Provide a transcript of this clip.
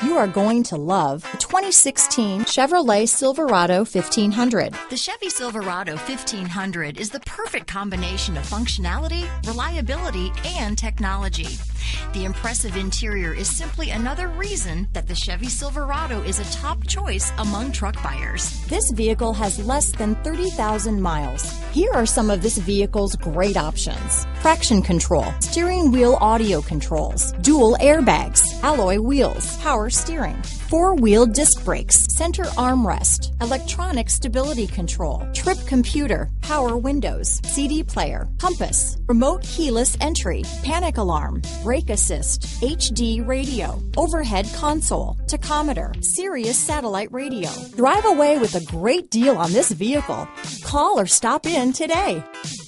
you are going to love the 2016 Chevrolet Silverado 1500. The Chevy Silverado 1500 is the perfect combination of functionality, reliability, and technology. The impressive interior is simply another reason that the Chevy Silverado is a top choice among truck buyers. This vehicle has less than 30,000 miles. Here are some of this vehicle's great options: traction control, steering wheel audio controls, dual airbags, alloy wheels, power steering, four-wheel disc brakes, center armrest, electronic stability control, trip computer, power windows, CD player, compass, remote keyless entry, panic alarm, brake assist, HD radio, overhead console, tachometer, Sirius satellite radio. Drive away with a great deal on this vehicle. Call or stop in today.